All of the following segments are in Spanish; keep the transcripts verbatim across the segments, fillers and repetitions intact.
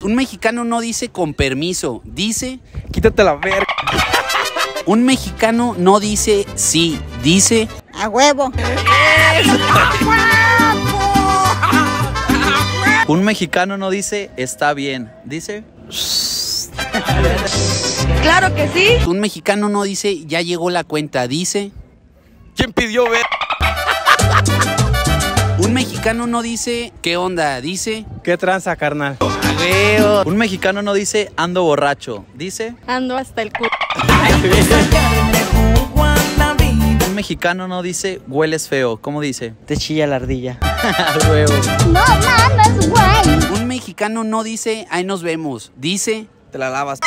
Un mexicano no dice con permiso, dice... Quítate la verga. Un mexicano no dice sí, dice... A huevo. Un mexicano no dice está bien, dice... Claro que sí. Un mexicano no dice ya llegó la cuenta, dice... ¿Quién pidió ver? Un mexicano no dice ¿qué onda? Dice... ¿Qué tranza, carnal? Veo. Un mexicano no dice ando borracho, dice... Ando hasta el culo. Un mexicano no dice hueles feo, ¿cómo dice? Te chilla la ardilla. Huevo. No mames, güey. Un mexicano no dice ahí nos vemos, dice... Te la lavas.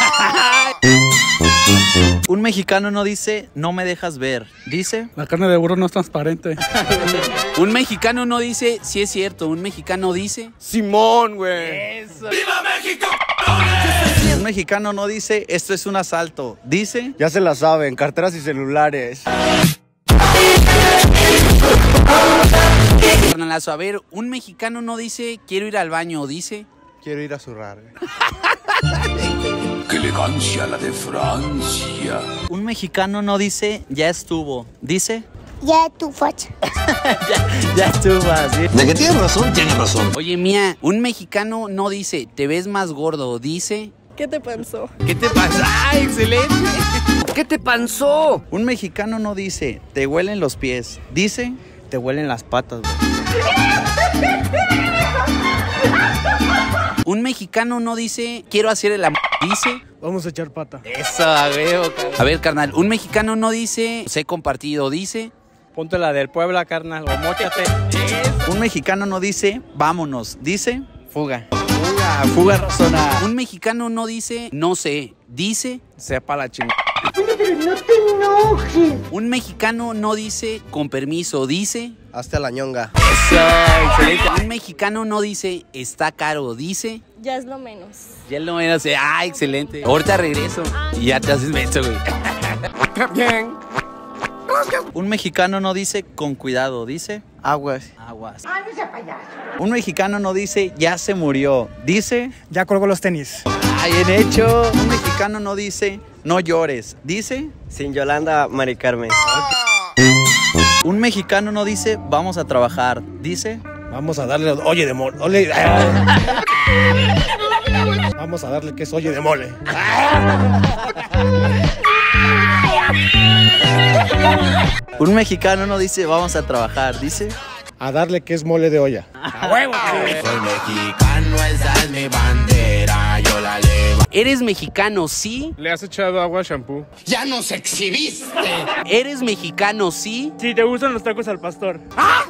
Un mexicano no dice no me dejas ver, dice... La carne de burro no es transparente. Un mexicano no dice sí es cierto, un mexicano dice... Simón, güey. Eso. ¡Viva México! Un mexicano no dice esto es un asalto, dice... Ya se la saben, carteras y celulares. Carnalazo, a ver, un mexicano no dice quiero ir al baño, dice... Quiero ir a zurrar. ¡Qué elegancia la de Francia! Un mexicano no dice ya estuvo, dice... Ya tu facha. ya, ya estuvo así. De que tienes razón, tienes razón. Oye, mía, un mexicano no dice te ves más gordo, dice... ¿Qué te pensó? ¿Qué te pasa? ¡Ah, excelente! ¿Qué te pasó? Un mexicano no dice te huelen los pies, dice... Te huelen las patas, güey. Un mexicano no dice quiero hacer el amor, dice... Vamos a echar pata. Eso, veo, carnal. A ver, carnal, un mexicano no dice sé compartido, dice... Ponte la del Puebla, carnal, o móchate. Un mexicano no dice vámonos, dice... Fuga. Fuga, fuga razona. Un mexicano no dice no sé, dice... Sepa la chingada. Un mexicano no dice con permiso, dice... Hazte la ñonga. Eso, excelente. Un mexicano no dice está caro, dice... Ya es lo menos. Ya lo menos, ah, excelente. Ahorita regreso y ya te haces menso, güey. Bien. Un mexicano no dice con cuidado, dice... Aguas. Aguas. Un mexicano no dice ya se murió, dice... Ya colgó los tenis. ¡Ay, bien hecho! Un mexicano no dice no llores, dice... Sin Yolanda, Mari Carmen. Un mexicano no dice vamos a trabajar, dice... Vamos a darle oye de mole. Ole. Vamos a darle que es oye de mole. Un mexicano no dice vamos a trabajar, dice... A darle que es mole de olla. ¡A huevo! Soy mexicano, esa es mi bandera, yo la levo. ¿Eres mexicano, sí? Le has echado agua a shampoo. ¡Ya nos exhibiste! ¿Eres mexicano, sí? Si te gustan los tacos al pastor.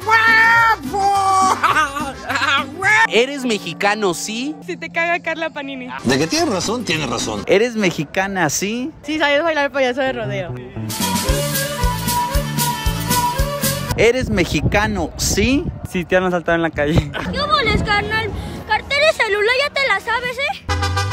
¿Eres mexicano, sí? Si te caga Carla Panini. De que tienes razón, tienes razón. ¿Eres mexicana, sí? Sí, sabes bailar payaso de rodeo. ¿Eres mexicano, sí? Si te han asaltado en la calle. ¿Qué boles, carnal? Cartera y celular ya te la sabes, ¿eh?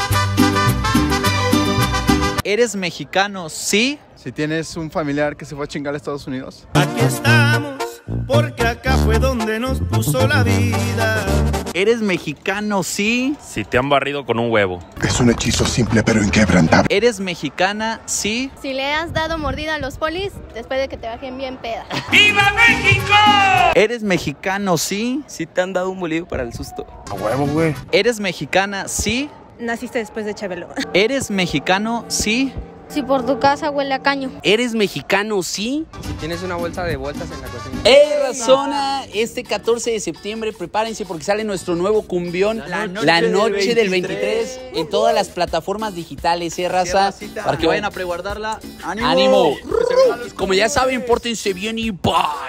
¿Eres mexicano, sí? Si tienes un familiar que se fue a chingar a Estados Unidos. Aquí estamos, porque acá fue donde nos puso la vida. ¿Eres mexicano, sí? Si te han barrido con un huevo. Es un hechizo simple pero inquebrantable. ¿Eres mexicana, sí? Si le has dado mordida a los polis, después de que te bajen bien peda. ¡Viva México! ¿Eres mexicano, sí? Si te han dado un bolillo para el susto. A huevo, güey. ¿Eres mexicana, sí? Naciste después de Chabelo. ¿Eres mexicano, sí? Si por tu casa huele a caño. ¿Eres mexicano, sí? Si tienes una bolsa de bolsas en la cocina. ¡Eh, razona! Este catorce de septiembre, prepárense porque sale nuestro nuevo cumbión. La noche, la noche del veintitrés en todas las plataformas digitales, ¿eh, raza? Para que vayan a preguardarla. ¡Ánimo! ¡Ánimo! Como ya saben, pórtense bien y bye.